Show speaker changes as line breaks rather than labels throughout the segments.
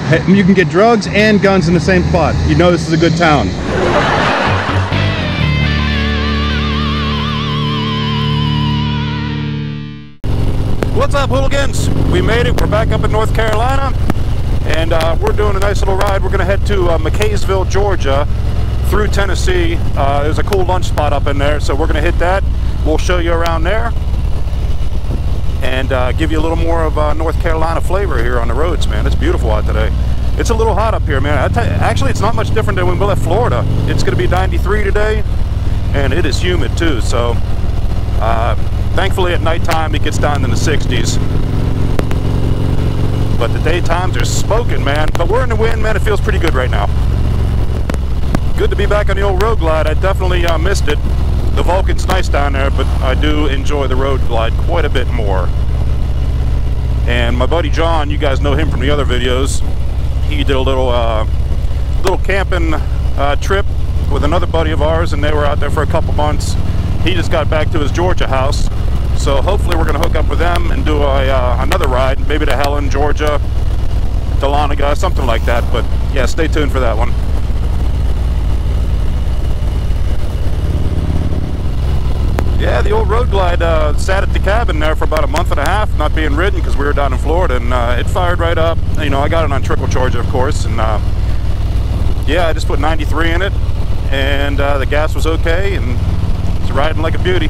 You can get drugs and guns in the same spot. You know this is a good town.
What's up, hooligans? We made it. We're back up in North Carolina, and we're doing a nice little ride. We're going to head to McKaysville, Georgia, through Tennessee. There's a cool lunch spot up in there, so we're going to hit that. We'll show you around there and give you a little more of North Carolina flavor here on the roads, man. It's beautiful out today. It's a little hot up here, man. Actually, it's not much different than when we left Florida. It's going to be 93 today, and it is humid too. So thankfully at nighttime it gets down in the 60s. But the daytimes are smoking, man. But we're in the wind, man. It feels pretty good right now. Good to be back on the old road glide. I definitely missed it. The Vulcan's nice down there, but I do enjoy the road glide quite a bit more. And my buddy John, you guys know him from the other videos. He did a little camping trip with another buddy of ours, and they were out there for a couple months. He just got back to his Georgia house, so hopefully we're going to hook up with them and do another ride, maybe to Helen, Georgia, Dahlonega, something like that. But yeah, stay tuned for that one. Yeah, the old road glide sat at the cabin there for about a month and a half, not being ridden because we were down in Florida, and it fired right up. You know, I got it on trickle charge, of course, and yeah, I just put 93 in it, and the gas was okay, and it's riding like a beauty.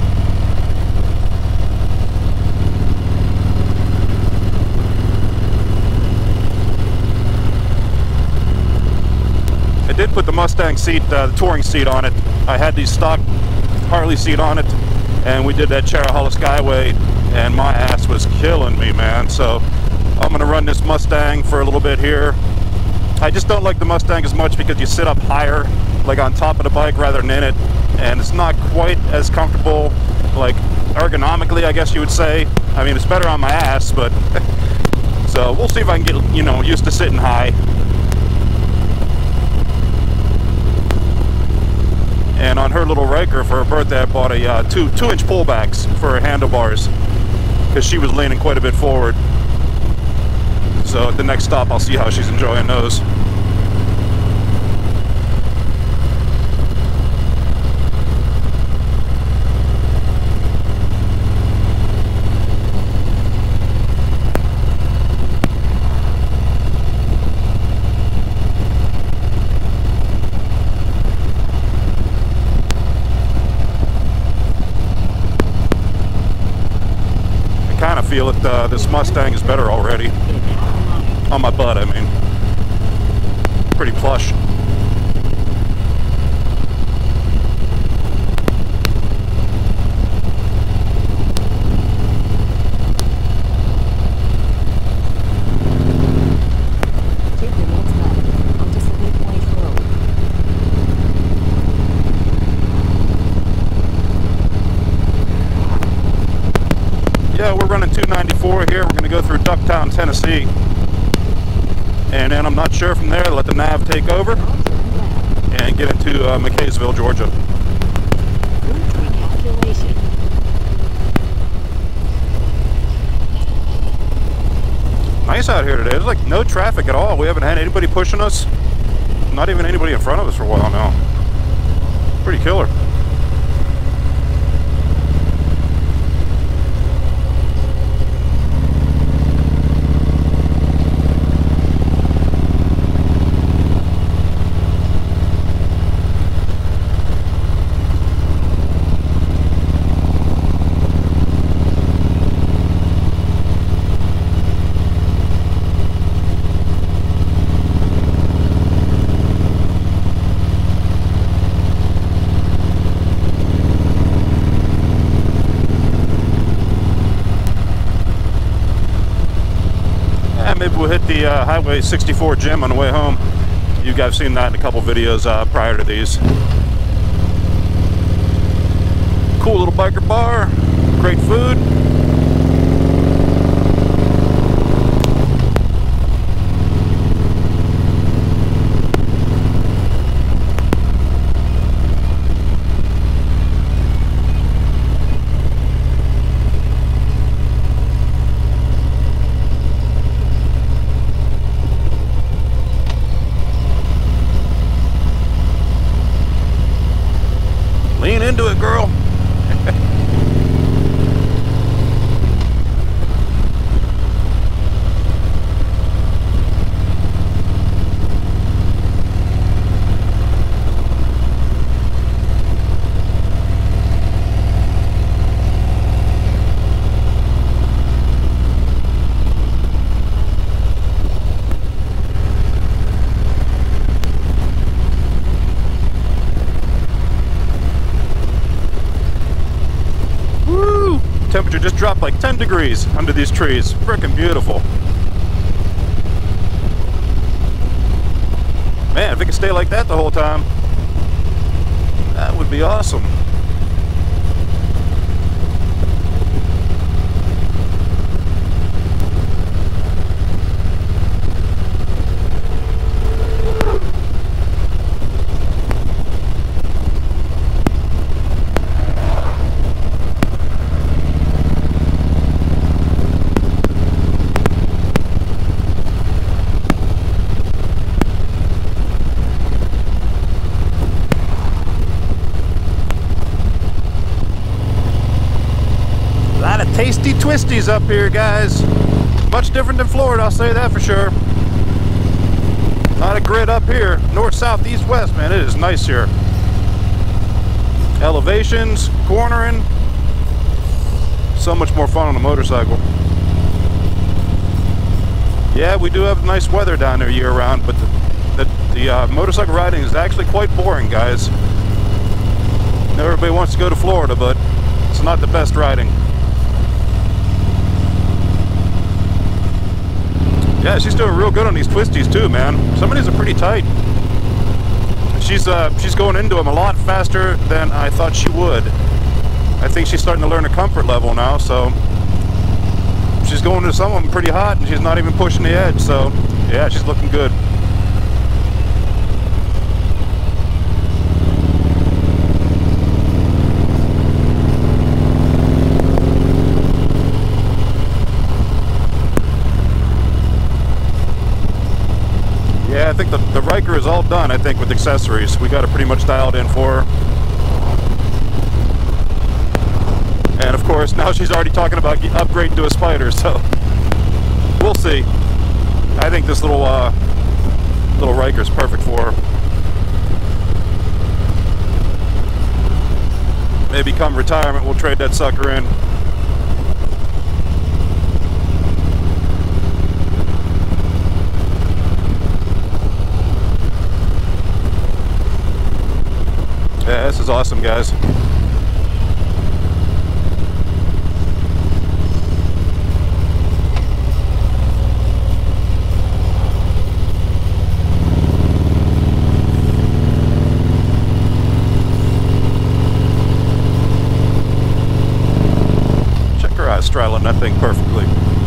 I did put the Mustang seat, the touring seat on it. I had the stock Harley seat on it, and we did that Cherahalla Skyway, and my ass was killing me, man. So I'm gonna run this Mustang for a little bit here. I just don't like the Mustang as much because you sit up higher, like on top of the bike rather than in it, and it's not quite as comfortable, like ergonomically, I guess you would say. I mean, it's better on my ass, but so we'll see if I can get, you know, used to sitting high. And on her little Riker for her birthday, I bought a two-inch pullbacks for her handlebars because she was leaning quite a bit forward. So at the next stop, I'll see how she's enjoying those. Feel it, this Mustang is better already. On my butt, I mean. Pretty plush. Yeah, we're running 294 here. We're going to go through Ducktown, Tennessee. And then I'm not sure from there, let the nav take over and get into McKaysville, Georgia. Nice out here today. There's like no traffic at all. We haven't had anybody pushing us. Not even anybody in front of us for a while now. Pretty killer. Maybe we'll hit the Highway 64 gym on the way home. You guys have seen that in a couple videos prior to these. Cool little biker bar, great food. temperature just dropped like 10 degrees under these trees. Freaking beautiful. Man, if it could stay like that the whole time, that would be awesome. Tasty twisties up here, guys. Much different than Florida, I'll say that for sure. Not a grid up here. North, south, east, west, man. It is nice here. Elevations, cornering. So much more fun on a motorcycle. Yeah, we do have nice weather down there year round, but the motorcycle riding is actually quite boring, guys. Everybody wants to go to Florida, but it's not the best riding. Yeah, she's doing real good on these twisties too, man. Some of these are pretty tight. She's going into them a lot faster than I thought she would. I think she's starting to learn a comfort level now, so she's going into some of them pretty hot and she's not even pushing the edge, so yeah, she's looking good. Yeah, I think the Ryker is all done, I think, with accessories. We got it pretty much dialed in for her. And of course, now she's already talking about upgrading to a Spider, so we'll see. I think this little Ryker is perfect for her. Maybe come retirement, we'll trade that sucker in. Yeah, this is awesome, guys. Check her out, straddling that thing perfectly.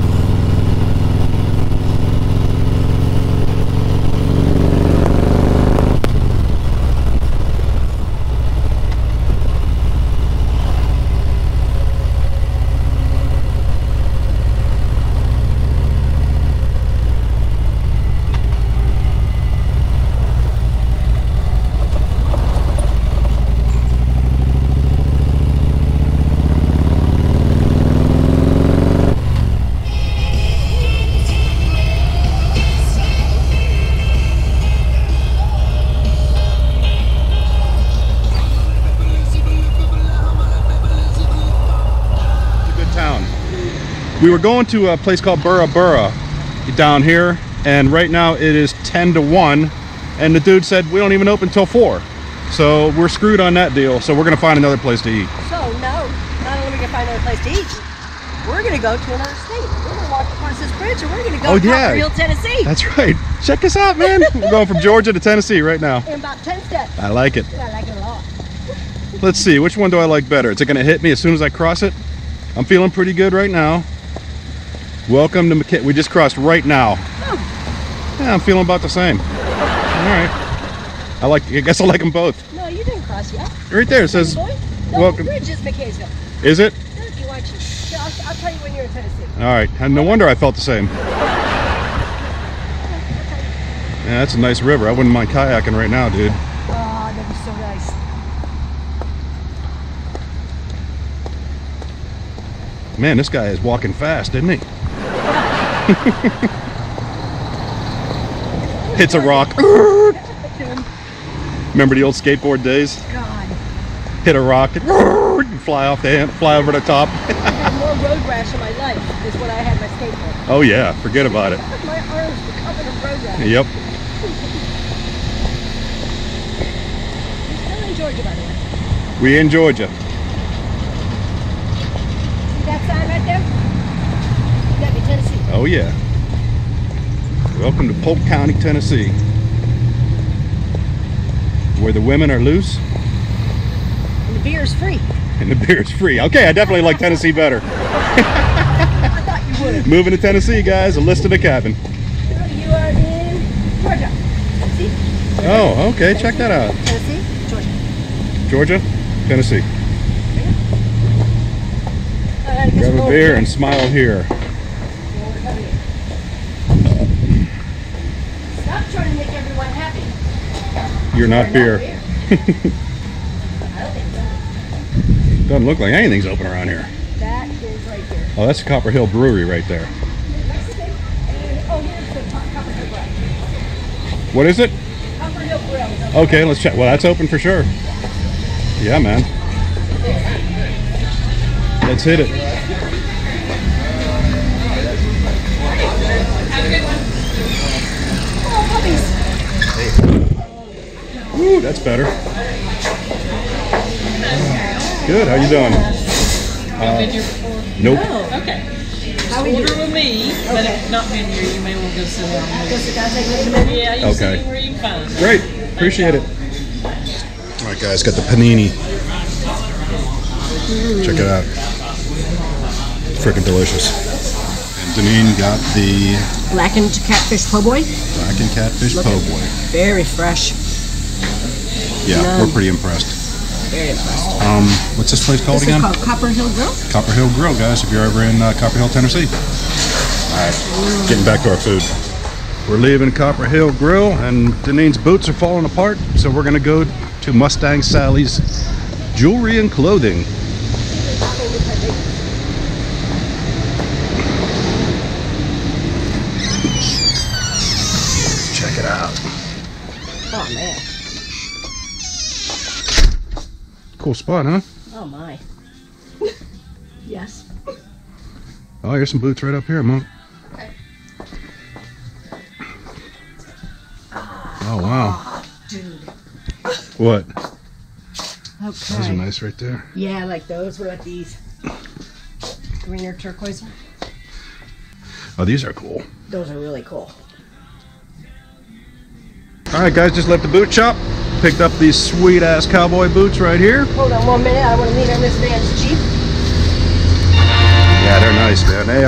We were going to a place called Burra Burra down here, and right now it is 10 to 1, and the dude said we don't even open till 4. So we're screwed on that deal, so we're gonna find another place to eat.
So no, not only are we gonna find another place to eat, we're gonna go to another state. We're gonna walk across this bridge and we're gonna go to Copperhill, Tennessee.
That's right. Check us out, man. We're going from Georgia to Tennessee right now.
In about 10 steps.
I like it.
I like it a lot.
Let's see, which one do I like better? Is it gonna hit me as soon as I cross it? I'm feeling pretty good right now. Welcome to McKinney. We just crossed right now. Oh. Yeah, I'm feeling about the same. All right. I guess I like them both.
No, you didn't cross yet.
Right there it says, welcome.
The bridge is McKaysville.
Is it?
If you want to. Yeah, I'll tell you when you're in Tennessee.
All right. And no wonder I felt the same. Yeah, that's a nice river. I wouldn't mind kayaking right now, dude.
Oh, that'd be so nice.
Man, this guy is walking fast, isn't he? Hits a rock. Remember the old skateboard days?
God.
Hit a rock and fly off the fly over the top.
I had more road rash in my life is when I had my skateboard.
Oh yeah, forget about it.
My arms were covered in road rash.
Yep.
We're still in Georgia, by the way.
We in Georgia.
See, that's
Oh yeah. Welcome to Polk County, Tennessee, where the women are loose
And the beer is free.
and the beer is free. Okay, I definitely like Tennessee better.
I thought you would.
Moving to Tennessee, guys. A list of a cabin.
You are in Georgia. Tennessee?
Oh, okay. Check that out.
Tennessee? Georgia.
Georgia, Tennessee. Grab a beer and smile here.
Stop trying to make everyone happy.
You're not beer.
I don't think so.
Doesn't look like anything's open around here.
That is right here.
Oh, that's the Copper Hill Brewery right there.
Mexican. And, oh, here's the Copper Hill Grill.
What is it?
Copper Hill Grill.
Okay, let's check. Well, that's open for sure. Yeah, man. Let's hit it.
Oh, puppies.
Woo, that's better. Good. How you doing?
Been here before?
Nope.
Okay.
How we
Order
do?
with me, but if not been here, you may want to go sit down.
Go sit down, take a look at the menu.
Yeah, you
Okay.
see where you can find it.
Great. Appreciate it. All right, guys. Got the panini. Check it out. Freaking delicious. And Deneen got the
Blackened catfish po' boy.
blackened catfish po' boy.
Very fresh.
Yeah,
None.
we're pretty impressed.
Very impressed.
What's this place called
This
again?
is called Copper Hill Grill.
Copper Hill Grill, guys, if you're ever in Copper Hill, Tennessee. All right, getting back to our food. We're leaving Copper Hill Grill, and Deneen's boots are falling apart, so we're going to go to Mustang Sally's Jewelry and Clothing. Check it out.
Oh, man.
Cool spot, huh?
Oh, my. Yes.
Oh, here's some boots right up here, Monk. Oh, wow.
Dude.
What?
Okay.
Those are nice right there.
Yeah, I like those. What about these? Greener turquoise.
Oh, these are cool.
Those are really cool.
All right, guys, just left the boot shop. Picked up these sweet-ass cowboy boots right here.
Hold on 1 minute. I want to lean on this van's Jeep.
Yeah, they're nice, man. They,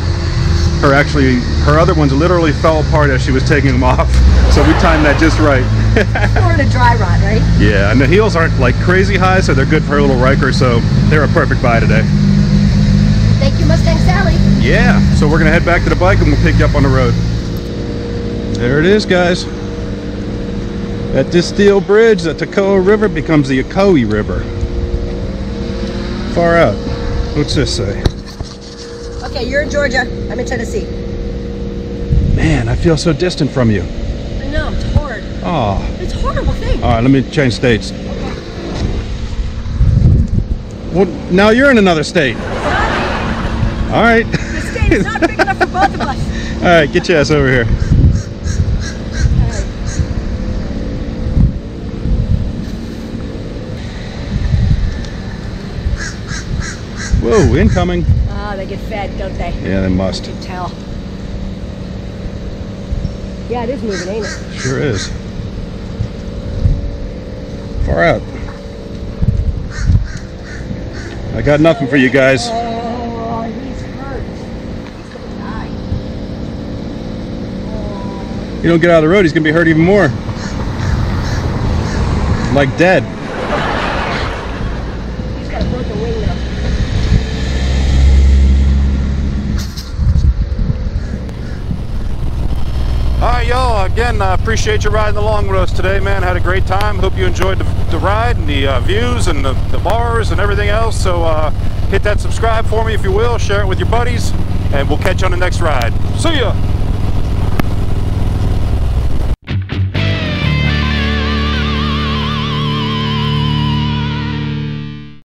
her other ones literally fell apart as she was taking them off. So we timed that just right.
We're in a dry rot, right?
Yeah, and the heels aren't like crazy high, so they're good for a little Riker. So they're a perfect buy today.
Thank you, Mustang Sally.
Yeah, so we're gonna head back to the bike and we'll pick you up on the road. There it is, guys. At this steel bridge, the Toccoa River becomes the Ocoee River. Far out. What's this say?
Okay, you're in Georgia. I'm in Tennessee.
Man, I feel so distant from you.
I know, it's hard.
Oh.
It's a horrible thing.
All right, let me change states. Well, now you're in another state. All right.
The state is not big enough for both of us.
All right, get your ass over here. Whoa, incoming.
Ah, they get fed, don't they?
Yeah, they must.
You can tell. Yeah, it is moving, ain't it?
Sure is. Far out. I got nothing for you guys.
Oh, he's hurt. He's gonna die.
You don't get out of the road, he's gonna be hurt even more. Like dead.
He's got a broken wing now.
All right, y'all. Again, I appreciate you riding along with us today, man. Had a great time. Hope you enjoyed the ride and the views and the bars and everything else. So hit that subscribe for me if you will. Share it with your buddies, and we'll catch you on the next ride. See ya.